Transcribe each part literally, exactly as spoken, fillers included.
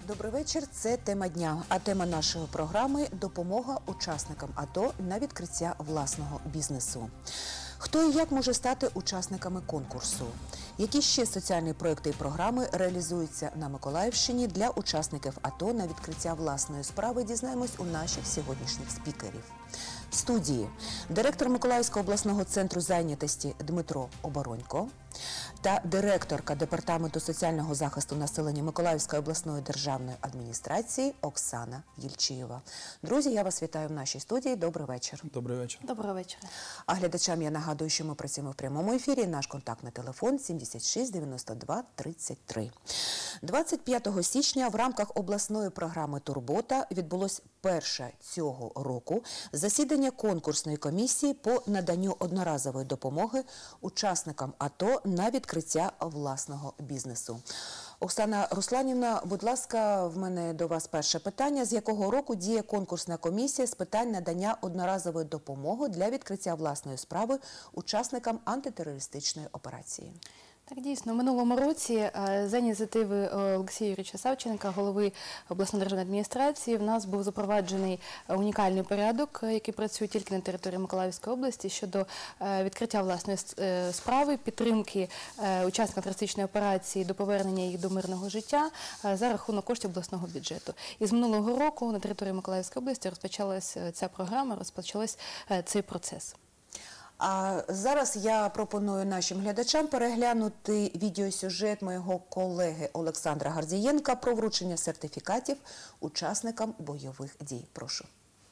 Добрий вечір. Це тема дня. А тема нашої програми – допомога учасникам АТО на відкриття власного бізнесу. Хто і як може стати учасниками конкурсу? Які ще соціальні проекти і програми реалізуються на Миколаївщині для учасників АТО на відкриття власної справи, дізнаємось у наших сьогоднішніх спікерів. В студії директор Миколаївського обласного центру зайнятості Дмитро Оборонько та директорка Департаменту соціального захисту населення Миколаївської обласної державної адміністрації Оксана Єльчієва. Друзі, я вас вітаю в нашій студії. Добрий вечір. Добрий вечір. Доброго вечора. А глядачам я нагадую, що ми працюємо в прямому ефірі. Наш контактний телефон сімдесят шість дев'яносто два тридцять три. двадцять п'ятого січня в рамках обласної програми «Турбота» відбулось перше цього року засідання конкурсної комісії по наданню одноразової допомоги учасникам АТО на відкриття власного бізнесу. Оксана Русланівна, будь ласка, в мене до вас перше питання. З якого року діє конкурсна комісія з питань надання одноразової допомоги для відкриття власної справи учасникам антитерористичної операції? Так, дійсно, в минулому році за ініціативи Олексія Юрійовича Савченка, голови обласної державної адміністрації, в нас був запроваджений унікальний порядок, який працює тільки на території Миколаївської області, щодо відкриття власної справи, підтримки учасників антитерористичної операції до повернення їх до мирного життя за рахунок коштів обласного бюджету. І з минулого року на території Миколаївської області розпочалася ця програма, розпочався цей процес. А зараз я пропоную нашим глядачам переглянути відеосюжет моєго колеги Олександра Гардієнка про вручення сертифікатів учасникам бойових дій. Прошу.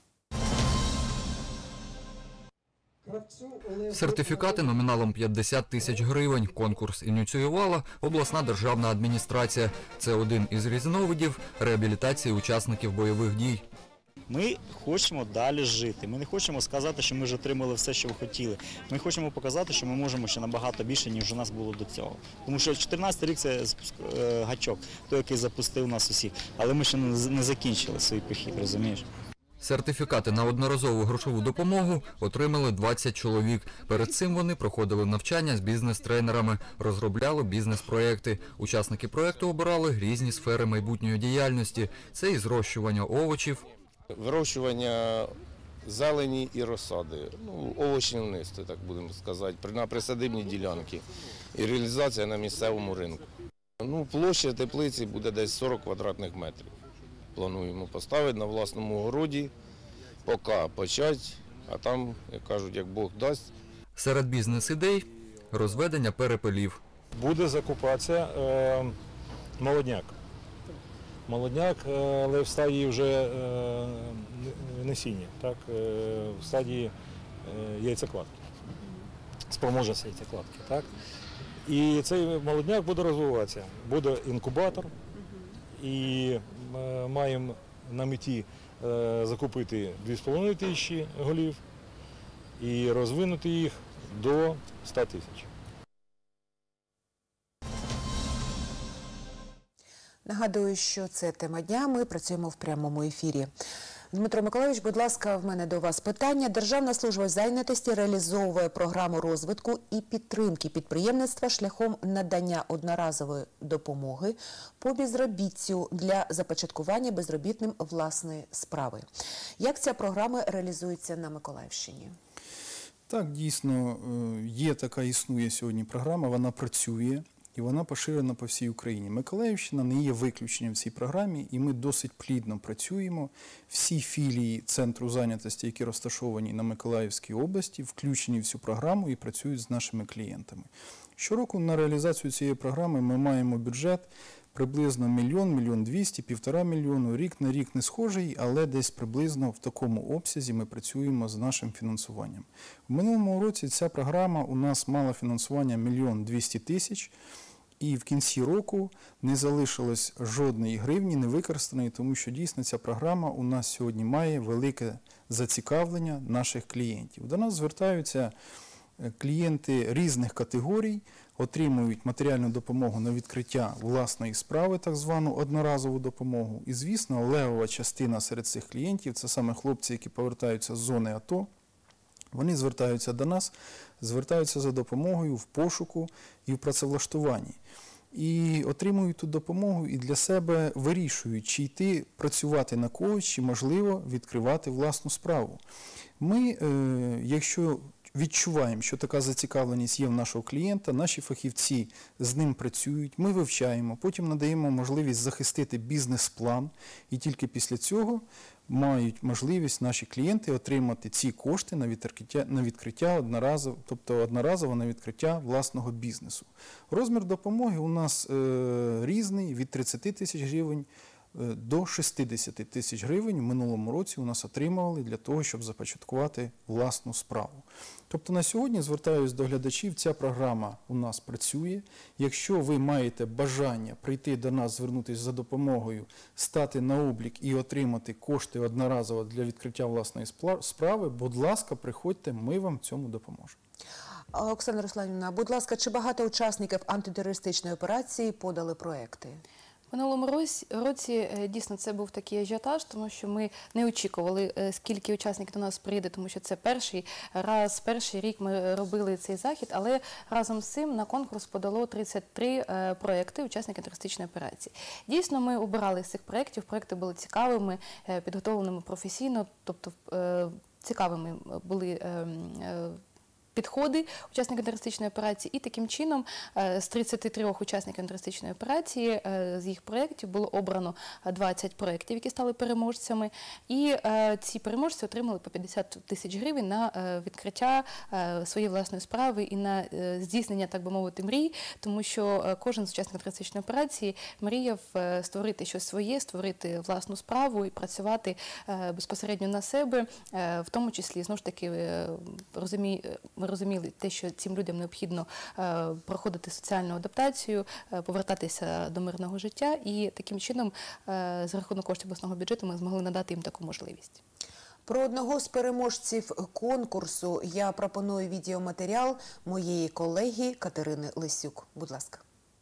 Сертифікати номіналом п'ятдесят тисяч гривень. Конкурс ініціювала обласна державна адміністрація. Це один із різновидів реабілітації учасників бойових дій. Ми хочемо далі жити. Ми не хочемо сказати, що ми вже отримали все, що ви хотіли. Ми хочемо показати, що ми можемо ще набагато більше, ніж у нас було до цього. Тому що чотирнадцятий рік – це гачок, той, який запустив нас усіх. Але ми ще не закінчили свій похід, розумієш? Сертифікати на одноразову грошову допомогу отримали двадцять чоловік. Перед цим вони проходили навчання з бізнес-тренерами, розробляли бізнес-проекти. Учасники проекту обирали різні сфери майбутньої діяльності. Це і зрощування овочів, вирощування зелені і розсади, ну, овочівництво, так будемо сказати, на присадибній ділянці і реалізація на місцевому ринку. Ну, площа теплиці буде десь сорок квадратних метрів. Плануємо поставити на власному городі, поки почати, а там, як кажуть, як Бог дасть. Серед бізнес-ідей – розведення перепелів. Буде закупатися е, молодняк. Молодняк, але в стадії вже насіння, так, в стадії яйцекладки, спроможності яйцекладки. Так. І цей молодняк буде розвиватися. Буде інкубатор, і маємо на меті закупити дві з половиною тисячі голів і розвинути їх до ста тисяч. Нагадую, що це тема дня, ми працюємо в прямому ефірі. Дмитро Миколайович, будь ласка, в мене до вас питання. Державна служба зайнятості реалізовує програму розвитку і підтримки підприємництва шляхом надання одноразової допомоги по безробіттю для започаткування безробітним власної справи. Як ця програма реалізується на Миколаївщині? Так, дійсно, є така, існує сьогодні програма, вона працює. І вона поширена по всій Україні. Миколаївщина не є виключенням в цій програмі, і ми досить плідно працюємо. Всі філії Центру зайнятості, які розташовані на Миколаївській області, включені в цю програму і працюють з нашими клієнтами. Щороку на реалізацію цієї програми ми маємо бюджет приблизно мільйон, мільйон двісті, півтора мільйону. Рік на рік не схожий, але десь приблизно в такому обсязі ми працюємо з нашим фінансуванням. В минулому році ця програма у нас мала фінансування мільйон двісті тисяч. І в кінці року не залишилось жодної гривні не використаної, тому що дійсно ця програма у нас сьогодні має велике зацікавлення наших клієнтів. До нас звертаються клієнти різних категорій, отримують матеріальну допомогу на відкриття власної справи, так звану одноразову допомогу. І, звісно, левова частина серед цих клієнтів – це саме хлопці, які повертаються з зони АТО. Вони звертаються до нас, звертаються за допомогою в пошуку і в працевлаштуванні. і отримують ту допомогу і для себе вирішують, чи йти працювати на когось, чи можливо відкривати власну справу. Ми, е, якщо відчуваємо, що така зацікавленість є в нашого клієнта, наші фахівці з ним працюють, ми вивчаємо, потім надаємо можливість захистити бізнес-план, і тільки після цього мають можливість наші клієнти отримати ці кошти на відкриття, на відкриття одноразово, тобто одноразово на відкриття власного бізнесу. Розмір допомоги у нас е, різний, від тридцяти тисяч гривень до шістдесяти тисяч гривень в минулому році у нас отримували для того, щоб започаткувати власну справу. Тобто на сьогодні, звертаюся до глядачів, ця програма у нас працює. Якщо ви маєте бажання прийти до нас, звернутися за допомогою, стати на облік і отримати кошти одноразово для відкриття власної справи, будь ласка, приходьте, ми вам в цьому допоможемо. Оксана Русланівна, будь ласка, чи багато учасників антитерористичної операції подали проекти? В минулому році дійсно це був такий ажіотаж, тому що ми не очікували, скільки учасників до нас прийде, тому що це перший раз, перший рік ми робили цей захід, але разом з цим на конкурс подало тридцять три проекти учасників антитерористичної операції. Дійсно, ми обирали з цих проєктів, проекти були цікавими, підготовленими професійно, тобто цікавими були підходи учасників антитерористичної операції, і таким чином з тридцяти трьох учасників антитерористичної операції з їх проєктів було обрано двадцять проєктів, які стали переможцями, і ці переможці отримали по п'ятдесят тисяч гривень на відкриття своєї власної справи і на здійснення, так би мовити, мрій, тому що кожен з учасників антитерористичної операції мріяв створити щось своє, створити власну справу і працювати безпосередньо на себе, в тому числі, знову ж таки, розумію, ми розуміли те, що цим людям необхідно е, проходити соціальну адаптацію, е, повертатися до мирного життя, і таким чином е, за рахунок коштів обласного бюджету ми змогли надати їм таку можливість. Про одного з переможців конкурсу я пропоную відеоматеріал моєї колеги Катерини Лисюк. Будь ласка.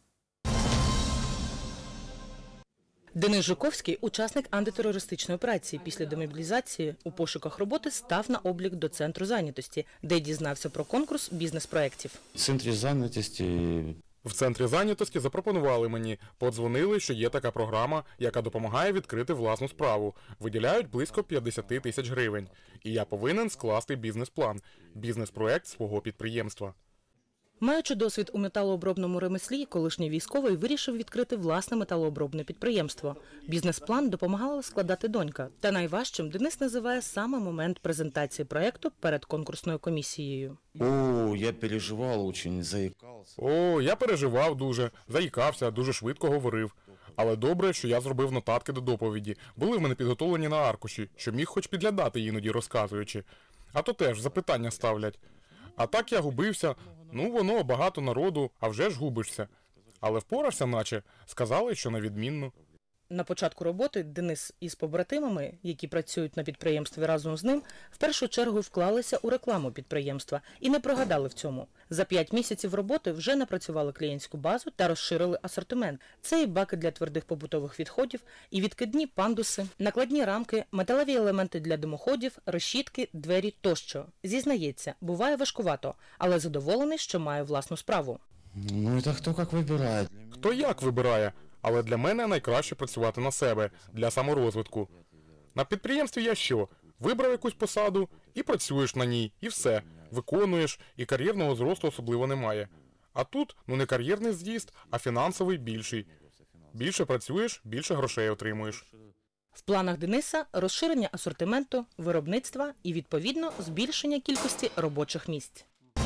Денис Жуковський – учасник антитерористичної операції. Після демобілізації у пошуках роботи став на облік до Центру зайнятості, де дізнався про конкурс бізнес-проєктів. В Центрі зайнятості... В Центрі зайнятості запропонували мені, подзвонили, що є така програма, яка допомагає відкрити власну справу. Виділяють близько п'ятдесят тисяч гривень. І я повинен скласти бізнес-план, бізнес-проєкт свого підприємства. Маючи досвід у металообробному ремеслі, колишній військовий вирішив відкрити власне металообробне підприємство. Бізнес-план допомагала складати донька. Та найважчим Денис називає саме момент презентації проєкту перед конкурсною комісією. О, я переживав, дуже заїкався. О, я переживав дуже, заїкався, дуже швидко говорив. Але добре, що я зробив нотатки до доповіді. Були в мене підготовлені на аркуші, що міг хоч підглядати іноді розказуючи. А то теж запитання ставлять. А так я губився. Ну, воно, багато народу, а вже ж губишся. Але впорався наче, сказали, що на відмінно. На початку роботи Денис із побратимами, які працюють на підприємстві разом з ним, в першу чергу вклалися у рекламу підприємства і не прогадали в цьому. За п'ять місяців роботи вже напрацювали клієнтську базу та розширили асортимент. Це і баки для твердих побутових відходів, і відкидні пандуси, накладні рамки, металеві елементи для димоходів, решітки, двері тощо. Зізнається, буває важкувато, але задоволений, що має власну справу. Ну, це хто як вибирає. Хто як вибирає. Але для мене найкраще працювати на себе, для саморозвитку. На підприємстві я що? Вибрав якусь посаду і працюєш на ній, і все. Виконуєш, і кар'єрного зросту особливо немає. А тут, ну не кар'єрний з'їзд, а фінансовий більший. Більше працюєш, більше грошей отримуєш. В планах Дениса розширення асортименту, виробництва і, відповідно, збільшення кількості робочих місць.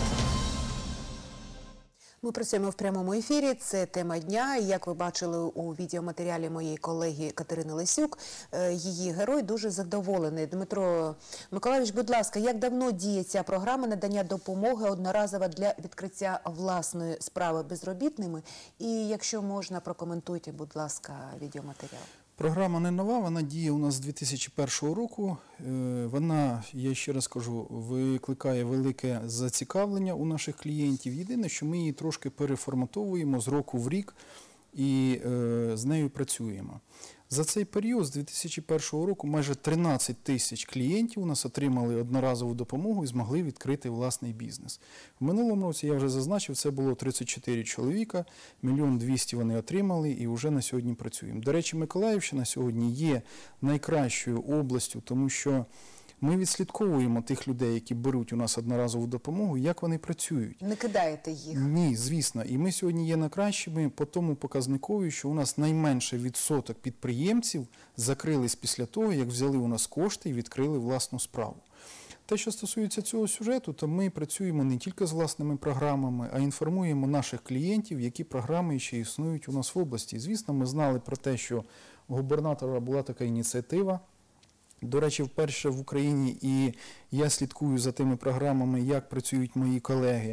Ми працюємо в прямому ефірі, це тема дня. Як ви бачили у відеоматеріалі моєї колеги Катерини Лисюк, її герой дуже задоволений. Дмитро Миколайович, будь ласка, як давно діє ця програма надання допомоги одноразово для відкриття власної справи безробітними? І якщо можна, прокоментуйте, будь ласка, відеоматеріал. Програма не нова, вона діє у нас з дві тисячі першого року. Вона, я ще раз кажу, викликає велике зацікавлення у наших клієнтів. Єдине, що ми її трошки переформатовуємо з року в рік, і е, з нею працюємо. За цей період з дві тисячі першого року майже тринадцять тисяч клієнтів у нас отримали одноразову допомогу і змогли відкрити власний бізнес. В минулому році, я вже зазначив, це було тридцять чотири чоловіка, мільйон двісті вони отримали і вже на сьогодні працюємо. До речі, Миколаївщина сьогодні є найкращою областю, тому що ми відслідковуємо тих людей, які беруть у нас одноразову допомогу, як вони працюють. Не кидаєте їх? Ні, звісно. І ми сьогодні є найкращими по тому показникові, що у нас найменше відсоток підприємців закрились після того, як взяли у нас кошти і відкрили власну справу. Те, що стосується цього сюжету, то ми працюємо не тільки з власними програмами, а інформуємо наших клієнтів, які програми ще існують у нас в області. Звісно, ми знали про те, що у губернатора була така ініціатива. До речі, вперше в Україні, і я слідкую за тими програмами, як працюють мої колеги.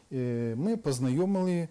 Ми познайомили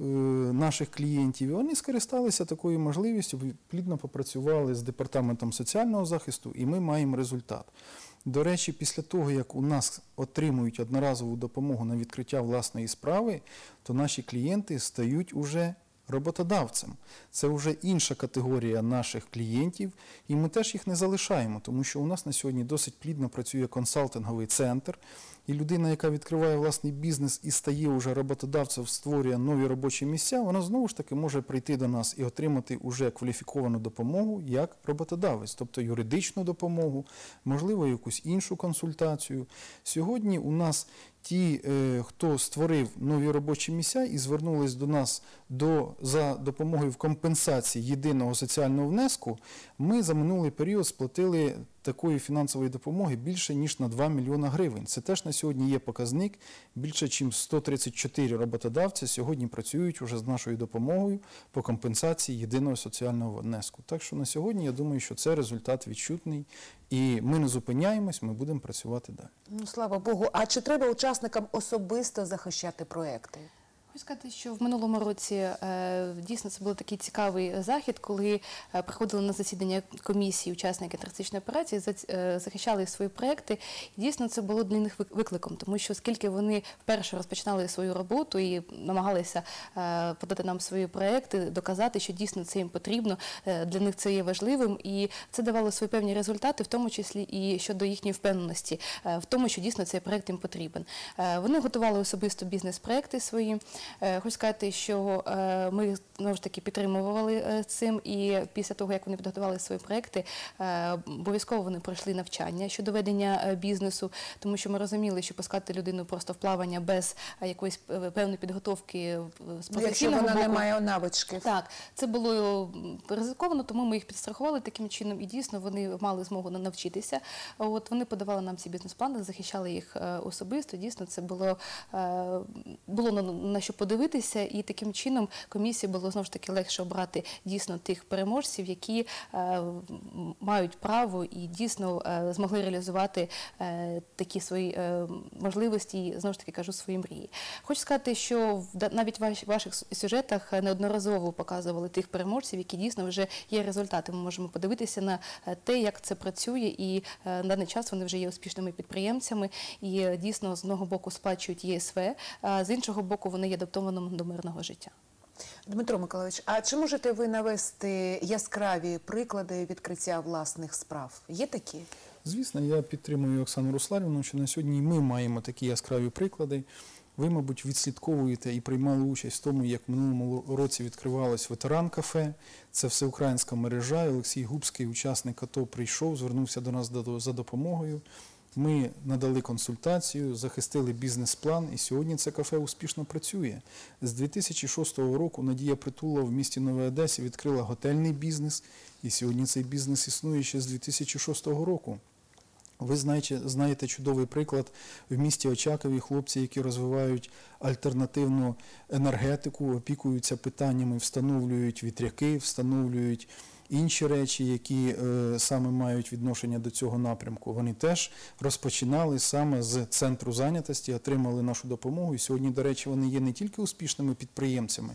наших клієнтів, і вони скористалися такою можливістю, плідно попрацювали з Департаментом соціального захисту, і ми маємо результат. До речі, після того, як у нас отримують одноразову допомогу на відкриття власної справи, то наші клієнти стають уже роботодавцем. Це вже інша категорія наших клієнтів, і ми теж їх не залишаємо, тому що у нас на сьогодні досить плідно працює консалтинговий центр, і людина, яка відкриває власний бізнес і стає вже роботодавцем, створює нові робочі місця, вона знову ж таки може прийти до нас і отримати вже кваліфіковану допомогу як роботодавець, тобто юридичну допомогу, можливо, якусь іншу консультацію. Сьогодні у нас ті, хто створив нові робочі місця і звернулись до нас до, за допомогою в компенсації єдиного соціального внеску, ми за минулий період сплатили такої фінансової допомоги більше, ніж на два мільйони гривень. Це теж на сьогодні є показник. Більше, ніж сто тридцять чотири роботодавці сьогодні працюють уже з нашою допомогою по компенсації єдиного соціального внеску. Так що на сьогодні, я думаю, що це результат відчутний. І ми не зупиняємось, ми будемо працювати далі. Ну, слава Богу. А чи треба учасникам особисто захищати проекти? Хочу сказати, що в минулому році е, дійсно це був такий цікавий захід, коли е, приходили на засідання комісії учасники антитерористичної операції, за, е, захищали свої проекти. І дійсно це було для них викликом, тому що оскільки вони вперше розпочинали свою роботу і намагалися е, подати нам свої проекти, доказати, що дійсно це їм потрібно, е, для них це є важливим, і це давало свої певні результати, в тому числі і щодо їхньої впевненості, е, в тому, що дійсно цей проект їм потрібен. Е, вони готували особисто бізнес-проекти свої. Хочу сказати, що ми, знову ж таки, підтримували цим, і після того, як вони підготували свої проекти, обов'язково вони пройшли навчання щодо ведення бізнесу, тому що ми розуміли, що пускати людину просто в плавання без якоїсь певної підготовки з професійного боку. Якщо вона не має навички. Так, це було ризиковано, тому ми їх підстрахували таким чином, і дійсно вони мали змогу навчитися. От, вони подавали нам ці бізнес-плани, захищали їх особисто, дійсно це було, було на, на що подивитися, і таким чином комісії було знову ж таки легше обрати дійсно тих переможців, які е, мають право і дійсно е, змогли реалізувати е, такі свої е, можливості і, знову ж таки кажу, свої мрії. Хочу сказати, що в, навіть в ваших, ваших сюжетах неодноразово показували тих переможців, які дійсно вже є результати. Ми можемо подивитися на те, як це працює, і е, на даний час вони вже є успішними підприємцями і е, дійсно з одного боку сплачують Є Ес Ве, а з іншого боку вони є адаптованим до мирного життя. Дмитро Миколайович, а чи можете ви навести яскраві приклади відкриття власних справ? Є такі? Звісно, я підтримую Оксану Русланівну, що на сьогодні ми маємо такі яскраві приклади. Ви, мабуть, відслідковуєте і приймали участь в тому, як в минулому році відкривалось ветеран-кафе. Це всеукраїнська мережа. Олексій Губський, учасник АТО, прийшов, звернувся до нас за допомогою. Ми надали консультацію, захистили бізнес-план, і сьогодні це кафе успішно працює. З дві тисячі шостого року Надія Притула в місті Новій Одесі відкрила готельний бізнес, і сьогодні цей бізнес існує ще з дві тисячі шостого року. Ви знаєте, знаєте чудовий приклад в місті Очакові, хлопці, які розвивають альтернативну енергетику, опікуються питаннями, встановлюють вітряки, встановлюють інші речі, які е, саме мають відношення до цього напрямку. Вони теж розпочинали саме з центру зайнятості, отримали нашу допомогу. І сьогодні, до речі, вони є не тільки успішними підприємцями,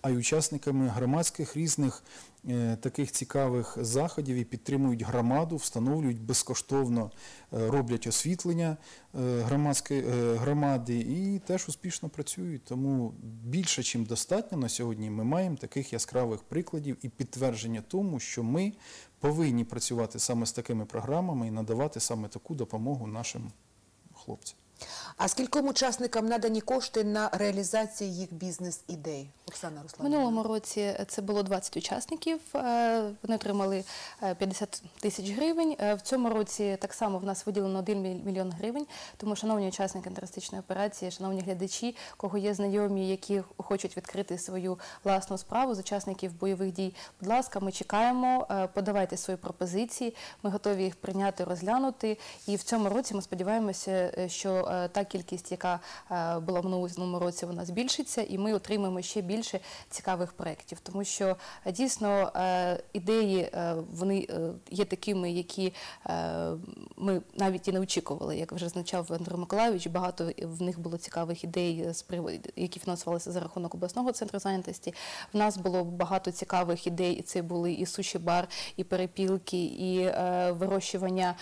а й учасниками громадських різних е, таких цікавих заходів і підтримують громаду, встановлюють безкоштовно, е, роблять освітлення е, громадської е, громади і теж успішно працюють. Тому більше, чим достатньо на сьогодні, ми маємо таких яскравих прикладів і підтвердження тому, що ми повинні працювати саме з такими програмами і надавати саме таку допомогу нашим хлопцям. А скільком учасникам надані кошти на реалізацію їх бізнес-ідей? Оксана В Русланівна. минулому році це було двадцять учасників, е, вони отримали е, п'ятдесят тисяч гривень. Е, В цьому році так само в нас виділено один мільйон гривень, тому, шановні учасники антитерористичної операції, шановні глядачі, кого є знайомі, які хочуть відкрити свою власну справу з учасників бойових дій, будь ласка, ми чекаємо, е, подавайте свої пропозиції, ми готові їх прийняти, розглянути. І в цьому році ми сподіваємося, е, що е, та кількість, яка е, була в минулому році, вона збільшиться, і ми отримаємо ще більше більше цікавих проєктів, тому що дійсно ідеї, вони є такими, які ми навіть і не очікували, як вже зазначав Андрій Миколайович, багато в них було цікавих ідей, які фінансувалися за рахунок обласного центру зайнятості. В нас було багато цікавих ідей, і це були і суші-бар, і перепілки, і вирощування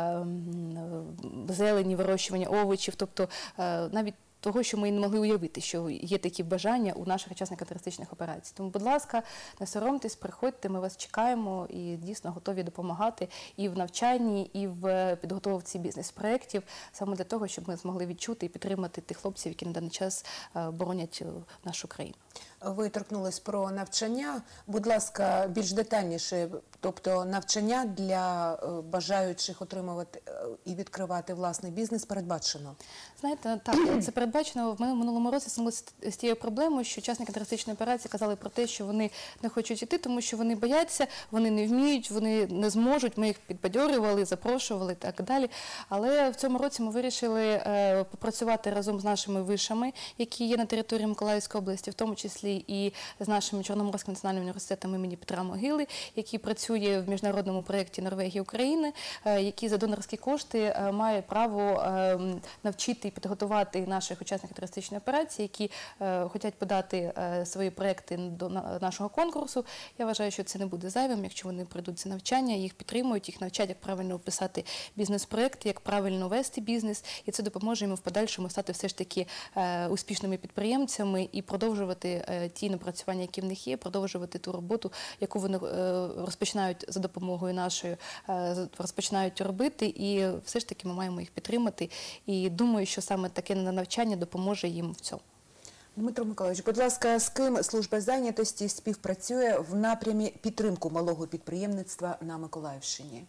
зелені, вирощування овочів, тобто навіть того, що ми не могли уявити, що є такі бажання у наших учасників антитерористичних операцій. Тому, будь ласка, не соромтесь, приходьте, ми вас чекаємо і дійсно готові допомагати і в навчанні, і в підготовці бізнес-проєктів, саме для того, щоб ми змогли відчути і підтримати тих хлопців, які на даний час боронять нашу країну. Ви торкнулись про навчання. Будь ласка, більш детальніше, тобто навчання для бажаючих отримувати і відкривати власний бізнес передбачено? Знаєте, так, це передбачено. В минулому році стикнулися з тією проблемою, що учасники антитерористичної операції казали про те, що вони не хочуть йти, тому що вони бояться, вони не вміють, вони не зможуть, ми їх підбадьорювали, запрошували і так далі. Але в цьому році ми вирішили попрацювати разом з нашими вишами, які є на території Миколаївської області, в тому числі і з нашим Чорноморським національним університетом імені Петра Могили, який працює в міжнародному проєкті Норвегія-Україна, який за донорські кошти має право навчити і підготувати наших учасників терористичної операції, які хочуть подати свої проєкти до нашого конкурсу. Я вважаю, що це не буде зайвим, якщо вони пройдуть це навчання, їх підтримують, їх навчать, як правильно описати бізнес-проєкт, як правильно вести бізнес, і це допоможе їм в подальшому стати все ж таки успішними підприємцями і продовжувати ті напрацювання, які в них є, продовжувати ту роботу, яку вони розпочинають за допомогою нашої, розпочинають робити, і все ж таки ми маємо їх підтримати. І думаю, що саме таке навчання допоможе їм в цьому. Дмитро Миколайович, будь ласка, з ким служба зайнятості співпрацює в напрямі підтримку малого підприємництва на Миколаївщині?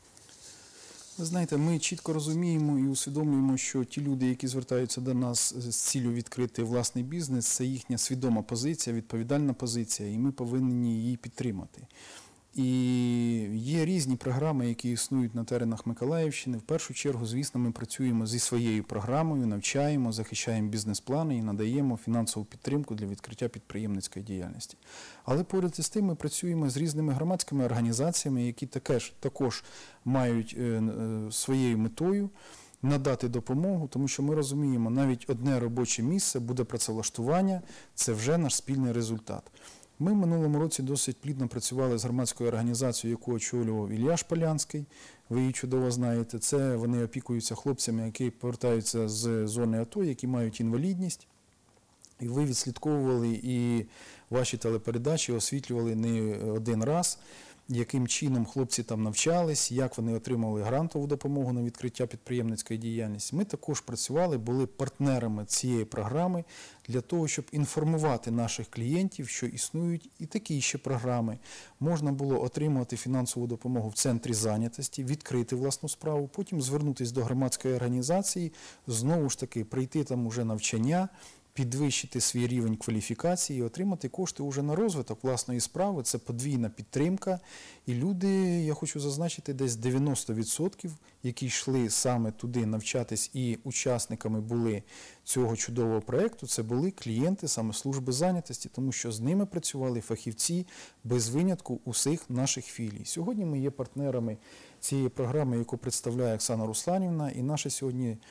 Ви знаєте, ми чітко розуміємо і усвідомлюємо, що ті люди, які звертаються до нас з ціллю відкрити власний бізнес, це їхня свідома позиція, відповідальна позиція, і ми повинні її підтримати. І є різні програми, які існують на теренах Миколаївщини. В першу чергу, звісно, ми працюємо зі своєю програмою, навчаємо, захищаємо бізнес-плани і надаємо фінансову підтримку для відкриття підприємницької діяльності. Але поряд із тим ми працюємо з різними громадськими організаціями, які також, також мають е, е, своєю метою надати допомогу, тому що ми розуміємо, навіть одне робоче місце буде працевлаштування, це вже наш спільний результат. Ми в минулому році досить плідно працювали з громадською організацією, яку очолював Ілля Шполянський, ви її чудово знаєте. Це вони опікуються хлопцями, які повертаються з зони АТО, які мають інвалідність. І ви відслідковували і ваші телепередачі освітлювали не один раз, яким чином хлопці там навчались, як вони отримали грантову допомогу на відкриття підприємницької діяльності. Ми також працювали, були партнерами цієї програми для того, щоб інформувати наших клієнтів, що існують і такі ще програми. Можна було отримувати фінансову допомогу в центрі зайнятості, відкрити власну справу, потім звернутися до громадської організації, знову ж таки прийти там уже навчання, підвищити свій рівень кваліфікації і отримати кошти уже на розвиток власної справи. Це подвійна підтримка. І люди, я хочу зазначити, десь дев'яносто відсотків, які йшли саме туди навчатись і учасниками були цього чудового проєкту, це були клієнти саме служби зайнятості, тому що з ними працювали фахівці без винятку усіх наших філій. Сьогодні ми є партнерами цієї програми, яку представляє Оксана Русланівна, і наше сьогодні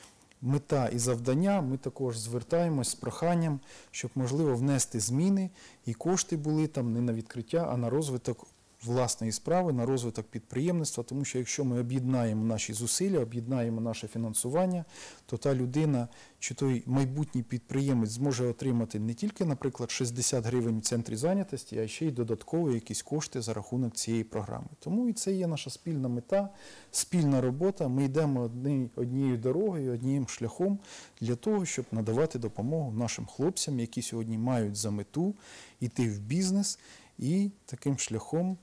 мета і завдання, ми також звертаємось з проханням, щоб, можливо, внести зміни і кошти були там не на відкриття, а на розвиток власної справи, на розвиток підприємництва, тому що якщо ми об'єднаємо наші зусилля, об'єднаємо наше фінансування, то та людина чи той майбутній підприємець зможе отримати не тільки, наприклад, шістдесят гривень в центрі зайнятості, а ще й додаткові якісь кошти за рахунок цієї програми. Тому і це є наша спільна мета, спільна робота. Ми йдемо одні, однією дорогою, одним шляхом для того, щоб надавати допомогу нашим хлопцям, які сьогодні мають за мету йти в бізнес і таким шляхом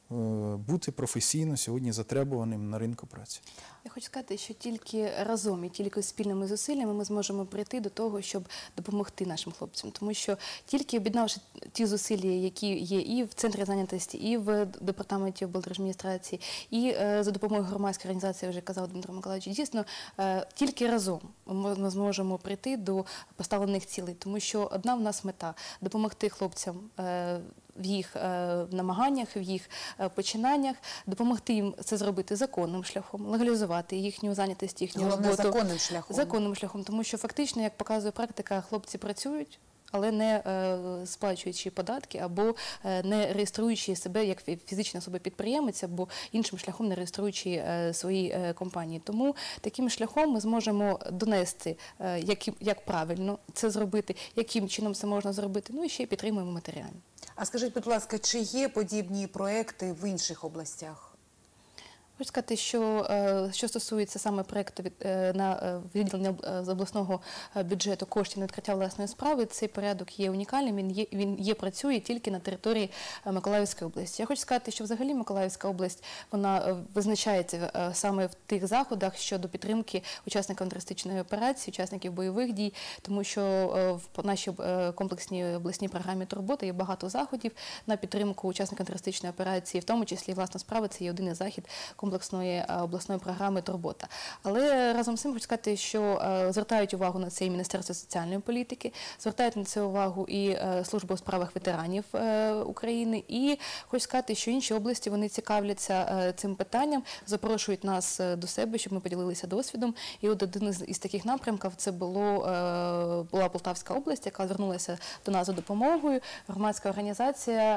бути професійно сьогодні затребуваним на ринку праці. Я хочу сказати, що тільки разом і тільки спільними зусиллями ми зможемо прийти до того, щоб допомогти нашим хлопцям. Тому що тільки об'єднавши ті зусилля, які є і в центрі зайнятості, і в департаменті облдержадміністрації, і е, за допомогою громадської організації, вже казав Дмитро Миколаївич, дійсно, е, тільки разом ми зможемо прийти до поставлених цілей. Тому що одна в нас мета – допомогти хлопцям е, в їх е, намаганнях, в їх е, починаннях, допомогти їм це зробити законним шляхом, легалізувати їхню зайнятість, їхню Головне, роботу. законним шляхом. Законним шляхом, тому що фактично, як показує практика, хлопці працюють, але не е, сплачуючи податки або е, не реєструючи себе як фізична особа-підприємець, або іншим шляхом не реєструючи е, свої е, компанії. Тому таким шляхом ми зможемо донести, е, як, як правильно це зробити, яким чином це можна зробити, ну і ще підтримуємо матеріально. А скажіть, будь ласка, чи є подібні проекти в інших областях? Хочу сказати, що, що стосується саме проєкту на виділення з обласного бюджету коштів на відкриття власної справи, цей порядок є унікальним, він є, він є, працює тільки на території Миколаївської області. Я хочу сказати, що взагалі Миколаївська область, вона визначається саме в тих заходах щодо підтримки учасників антитерористичної операції, учасників бойових дій, тому що в нашій комплексній обласній програмі турбота є багато заходів на підтримку учасників антитерористичної операції, в тому числі власна справа, це є один із захід комплексної обласної програми «Турбота». Але разом з цим хочу сказати, що звертають увагу на це і Міністерство соціальної політики, звертають на це увагу і Служба у справах ветеранів України, і хочу сказати, що інші області, вони цікавляться цим питанням, запрошують нас до себе, щоб ми поділилися досвідом. І от один із таких напрямків це було, була Полтавська область, яка звернулася до нас за допомогою. Громадська організація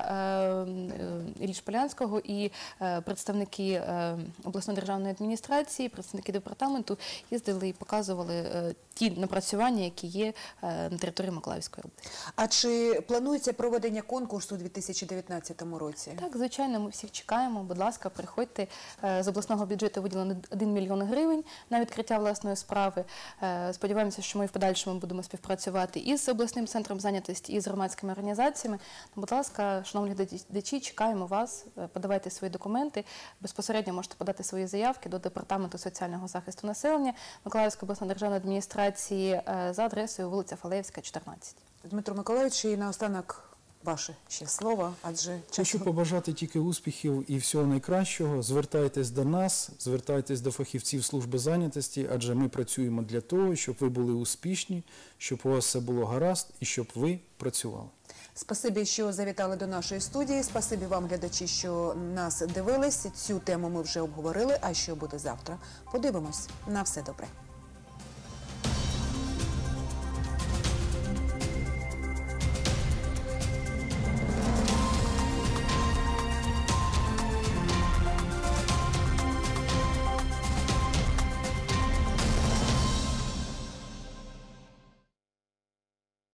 Іллі Шполянського і представники обласної державної адміністрації, представники департаменту їздили і показували ті напрацювання, які є на території Миколаївської області. А чи планується проведення конкурсу у дві тисячі дев'ятнадцятому році? Так, звичайно, ми всіх чекаємо. Будь ласка, приходьте. З обласного бюджету виділено один мільйон гривень на відкриття власної справи. Сподіваємося, що ми в подальшому будемо співпрацювати і з обласним центром зайнятості, і з громадськими організаціями. Будь ласка, шановні глядачі, чекаємо вас, подавайте свої документи. Безпосередньо можете подати свої заявки до Департаменту соціального захисту населення Миколаївської обласної державної адміністрації за адресою вулиця Фалеївська, чотирнадцять. Дмитро Миколаївич, і наостанок ваше ще слово, адже хочу побажати тільки успіхів і всього найкращого. Звертайтесь до нас, звертайтесь до фахівців служби зайнятості, адже ми працюємо для того, щоб ви були успішні, щоб у вас все було гаразд і щоб ви працювали. Спасибі, що завітали до нашої студії. Спасибі вам, глядачі, що нас дивились. Цю тему ми вже обговорили. А що буде завтра? Подивимось. На все добре.